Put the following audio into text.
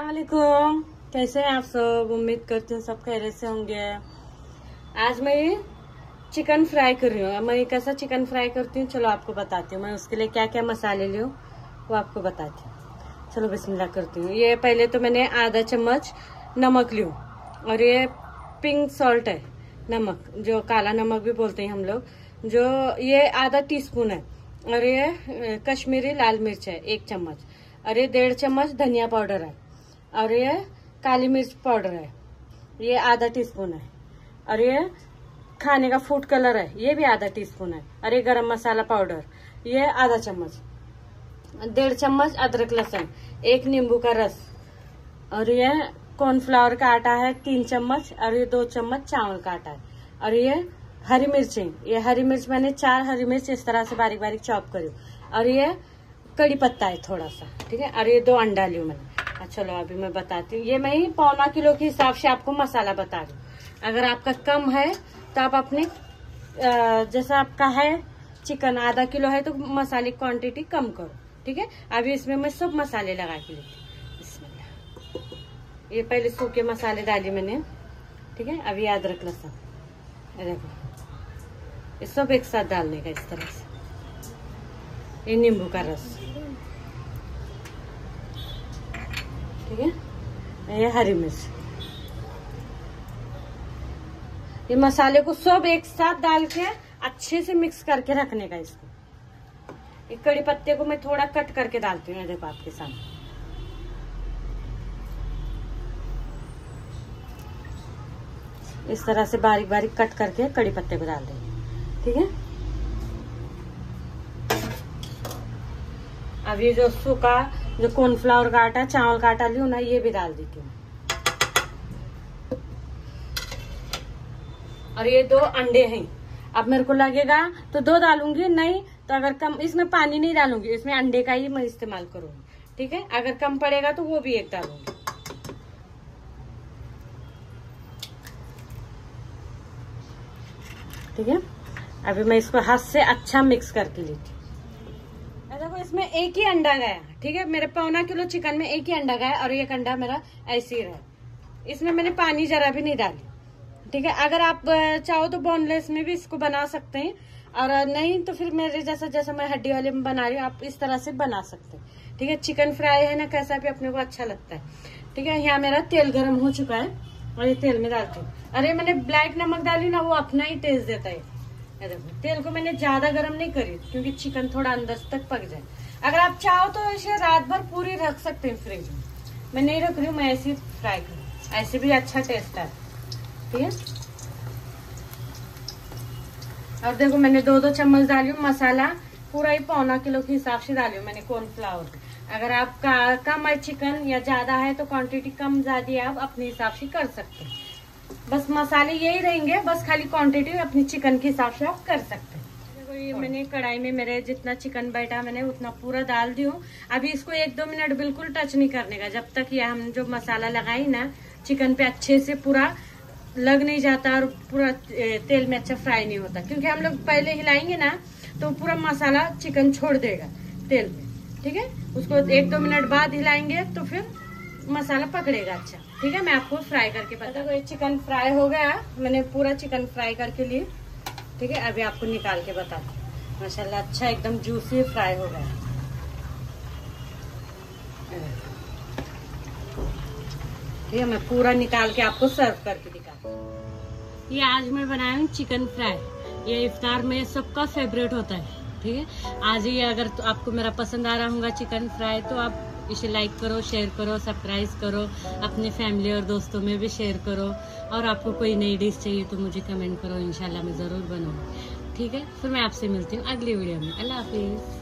वालेकुम, कैसे हैं आप सब। उम्मीद करती हूँ सब खैरियत से होंगे। आज मैं चिकन फ्राई कर रही हूँ। मैं कैसा चिकन फ्राई करती हूँ चलो आपको बताती हूँ। मैं उसके लिए क्या क्या मसाले ली हूँ वो आपको बताती हूँ। चलो बिस्मिल्लाह करती हूँ। ये पहले तो मैंने आधा चम्मच नमक ली हूँ और ये पिंक सॉल्ट है, नमक जो काला नमक भी बोलते हैं हम लोग, जो ये आधा टीस्पून है। और ये कश्मीरी लाल मिर्च है 1 चम्मच। और ये 1.5 चम्मच धनिया पाउडर है। और ये काली मिर्च पाउडर है, ये आधा टीस्पून है। और ये खाने का फूड कलर है, ये भी आधा टीस्पून है। और ये गरम मसाला पाउडर ये आधा चम्मच। 1.5 चम्मच अदरक लहसुन, 1 नींबू का रस। और ये कॉर्नफ्लावर का आटा है 3 चम्मच। और ये 2 चम्मच चावल का आटा है। और ये हरी मिर्चें, ये हरी मिर्च मैंने 4 हरी मिर्च इस तरह से बारीक बारीक चॉप करी। और ये कड़ी पत्ता है थोड़ा सा, ठीक है। और ये 2 अंडा ली मैंने। चलो अभी मैं बताती हूँ। ये मैं ही 1.25 किलो के हिसाब से आपको मसाला बता रही हूँ। अगर आपका कम है तो आप अपने जैसा आपका है चिकन आधा किलो है तो मसाले क्वांटिटी कम करो, ठीक है। अभी इसमें मैं सब मसाले लगा के लेती हूँ। बिस्मिल्लाह। ये पहले सूखे मसाले डाले मैंने, ठीक है। अभी अदरक लहसुन, देखो ये सब एक साथ डालने का इस तरह से। ये नींबू का रस, ठीक है। ये हरी मिर्च, ये मसाले को सब एक साथ डाल के अच्छे से मिक्स करके रखने का इसको। ये कड़ी पत्ते को मैं थोड़ा कट करके डालती हूँ, देखो आपके सामने। इस तरह से बारीक बारीक कट करके कड़ी पत्ते को डाल देंगे, ठीक है। अब ये जो सूखा जो कॉर्नफ्लावर का आटा चावल का आटा लियो ना, ये भी डाल देती हूँ। और ये 2 अंडे हैं। अब मेरे को लगेगा तो 2 डालूंगी, नहीं तो अगर कम, इसमें पानी नहीं डालूंगी, इसमें अंडे का ही मैं इस्तेमाल करूंगी, ठीक है। अगर कम पड़ेगा तो वो भी 1 डालूंगी, ठीक है। अभी मैं इसको हाथ से अच्छा मिक्स करके लेती हूँ। देखो इसमें 1 ही अंडा गया, ठीक है। मेरे 1.25 किलो चिकन में 1 ही अंडा गया और 1 अंडा मेरा ऐसे ही रहा। इसमें मैंने पानी जरा भी नहीं डाली, ठीक है। अगर आप चाहो तो बोनलेस में भी इसको बना सकते हैं, और नहीं तो फिर मेरे जैसा मैं हड्डी वाले में बना रही हूँ, आप इस तरह से बना सकते हैं, ठीक है। चिकन फ्राई है ना, कैसा भी अपने को अच्छा लगता है, ठीक है। यहाँ मेरा तेल गर्म हो चुका है और ये तेल में डालती हूँ। अरे मैंने ब्लैक नमक डाली ना, वो अपना ही टेस्ट देता है। देखो तेल को मैंने ज्यादा गर्म नहीं करी क्योंकि चिकन थोड़ा अंदर तक पक जाए। अगर आप चाहो तो इसे रात भर पूरी रख सकते हैं फ्रिज में। मैं नहीं रख रही हूँ, मैं ऐसे ही फ्राई करूँ, ऐसे भी अच्छा टेस्ट है, ठीक है। और देखो मैंने 2-2 चम्मच डाली हूँ मसाला, पूरा ही 1.25 किलो के हिसाब से डाली हूँ मैंने कॉर्नफ्लावर। अगर आपका कम है चिकन या ज्यादा है तो क्वांटिटी कम ज्यादा आप अपने हिसाब से कर सकते हैं। बस मसाले यही रहेंगे, बस खाली क्वांटिटी अपनी चिकन के हिसाब से आप कर सकते हैं। देखो ये मैंने कढ़ाई में मेरे जितना चिकन बैठा मैंने उतना पूरा डाल दी हूँ। अभी इसको 1-2 मिनट बिल्कुल टच नहीं करने का, जब तक ये हम जो मसाला लगाई ना चिकन पे अच्छे से पूरा लग नहीं जाता और पूरा तेल में अच्छा फ्राई नहीं होता। क्योंकि हम लोग पहले हिलाएंगे ना तो पूरा मसाला चिकन छोड़ देगा तेल में, ठीक है। उसको 1-2 मिनट बाद हिलाएंगे तो फिर मसाला पकड़ेगा अच्छा, ठीक है। मैं आपको फ्राई करके बता दूं। ये चिकन फ्राई हो गया, मैंने पूरा चिकन फ्राई करके लिए, ठीक है। अभी आपको निकाल के बता दूं। माशाल्लाह अच्छा एकदम जूसी फ्राई हो गया, ठीक है। मैं पूरा निकाल के आपको सर्व करके दिखा। ये आज मैं बनाया हूँ चिकन फ्राई। ये इफ्तार में सबका फेवरेट होता है, ठीक है। आज ही अगर तो आपको मेरा पसंद आ रहा होगा चिकन फ्राई तो आप इसे लाइक करो, शेयर करो, सब्सक्राइब करो, अपने फैमिली और दोस्तों में भी शेयर करो। और आपको कोई नई डिश चाहिए तो मुझे कमेंट करो, इंशाल्लाह मैं ज़रूर बनाऊँगी, ठीक है। फिर मैं आपसे मिलती हूँ अगली वीडियो में। अल्लाह हाफिज़।